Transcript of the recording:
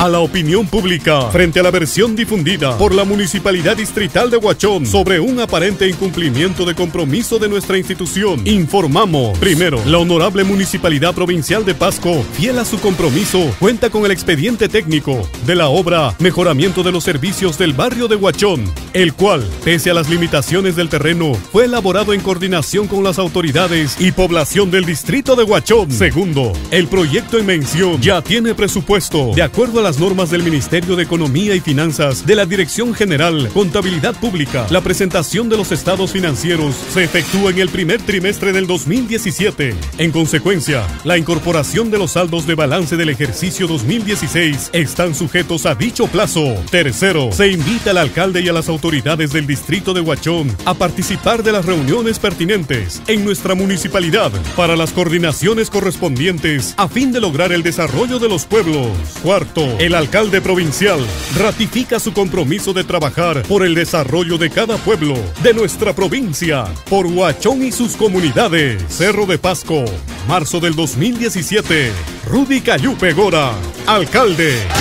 a la opinión pública frente a la versión difundida por la Municipalidad Distrital de Huachón sobre un aparente incumplimiento de compromiso de nuestra institución. Informamos. Primero, la Honorable Municipalidad Provincial de Pasco, fiel a su compromiso, cuenta con el expediente técnico de la obra Mejoramiento de los Servicios del Barrio de Huachón, el cual, pese a las limitaciones del terreno, fue elaborado en coordinación con las autoridades y población del distrito de Huachón. Segundo, el proyecto en mención ya tiene presupuesto de acuerdo a las normas del Ministerio de Economía y Finanzas de la Dirección General Contabilidad Pública. La presentación de los estados financieros se efectúa en el primer trimestre del 2017. En consecuencia, la incorporación de los saldos de balance del ejercicio 2016 están sujetos a dicho plazo. Tercero, se invita al alcalde y a las autoridades del distrito de Huachón a participar de las reuniones pertinentes en nuestra municipalidad para las coordinaciones correspondientes a fin de lograr el desarrollo de los pueblos. Cuarto, el alcalde provincial ratifica su compromiso de trabajar por el desarrollo de cada pueblo de nuestra provincia, por Huachón y sus comunidades. Cerro de Pasco, marzo del 2017. Rudy Cayupe Gora, alcalde.